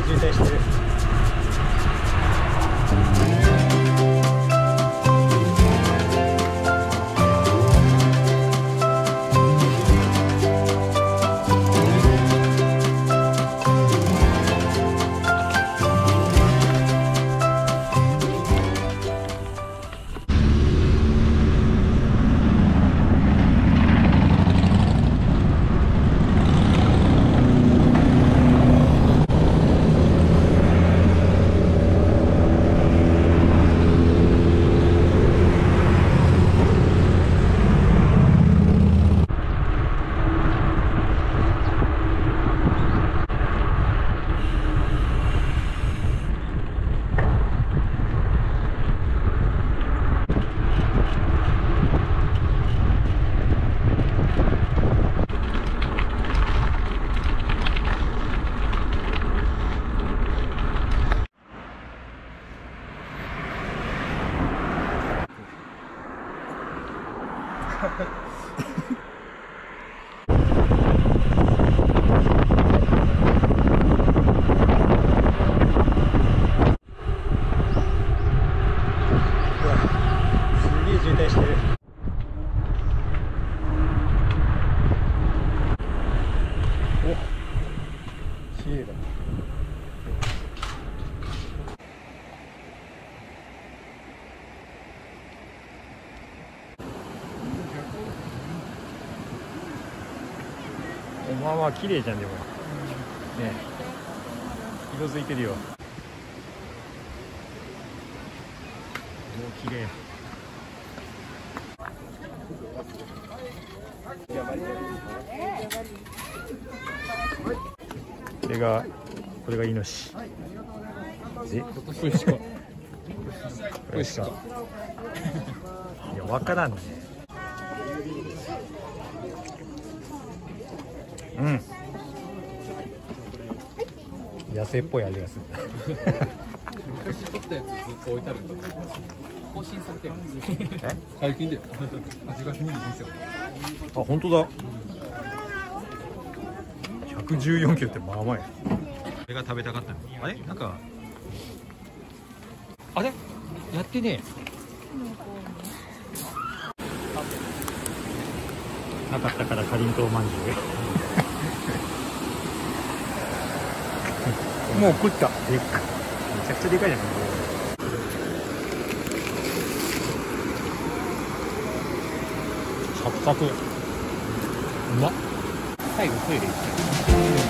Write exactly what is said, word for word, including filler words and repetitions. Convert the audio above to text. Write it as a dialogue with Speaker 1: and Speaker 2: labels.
Speaker 1: 渋滞してる。まあまあ綺麗じゃん。でもね、色づいてるよ。もう綺麗。これがこれがイノシシで、これしかこれしかいやわからんね。うん、野生っぽい味がする。
Speaker 2: 昔撮ったやつずっと置いてあるんだけど更新されてるんです。え？最近で味がしにくいですよ。
Speaker 1: あ、本当だ。ひゃくじゅうよんキロってまあまあや。これが食べたかったの。あれなんかあれやってねえ。なかったからかりんとうまんじゅう。もう食った。でっかい。めちゃくちゃでかいじゃん。サクサク。うまっ。最後トイレ行きたい。